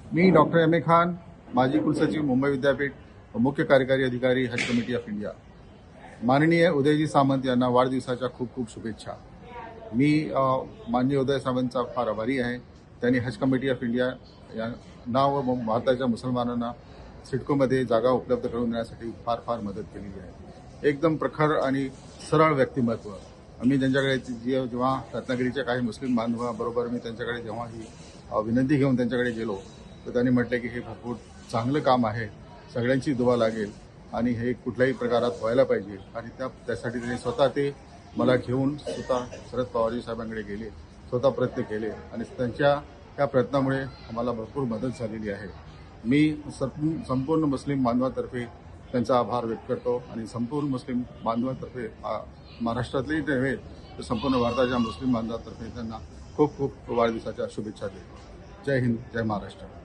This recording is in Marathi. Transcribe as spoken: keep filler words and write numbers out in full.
Me doctor M A Khan, माजी कुलसचिव, मुंबई विद्यापीठ व मुख्य कार्यकारी अधिकारी, हज कमिटी ऑफ इंडिया। माननीय उदयजी सामंत यांना वाढदिवसाच्या खूप खूप शुभेच्छा। मी माननीय उदय सामंतचा फार आभारी आहे। त्यांनी हज कमिटी ऑफ इंडिया या नाव व भारताच्या मुसलमानांना सिडकोमध्ये जागा उपलब्ध करून देण्यासाठी फार फार मदत केलेली आहे। एकदम प्रखर आणि सरळ व्यक्तिमत्व। आम्ही ज्यांच्याकडे जेव्हा रत्नागिरीच्या काही मुस्लिम बांधवांबरोबर मी त्यांच्याकडे जेव्हा ही विनंती घेऊन त्यांच्याकडे गेलो तर त्यांनी म्हटले की हे भरपूर चांगलं काम आहे, सगळ्यांची दुवा लागेल आणि हे कुठल्याही प्रकारात व्हायला पाहिजे आणि त्या त्यासाठी त्यांनी स्वतः ते मला घेऊन स्वतः शरद पवारजी साहेबांकडे गेले, स्वतः प्रयत्न केले आणि त्यांच्या त्या प्रयत्नामुळे आम्हाला भरपूर मदत झालेली आहे। मी संपूर्ण मुस्लिम बांधवांतर्फे त्यांचा आभार व्यक्त करतो आणि संपूर्ण मुस्लिम बांधवांतर्फे महाराष्ट्रातलेही नव्हे तर संपूर्ण भारताच्या मुस्लिम बांधवांतर्फे त्यांना खूप खूप वाढदिवसाच्या शुभेच्छा देतो। जय हिंद, जय महाराष्ट्र।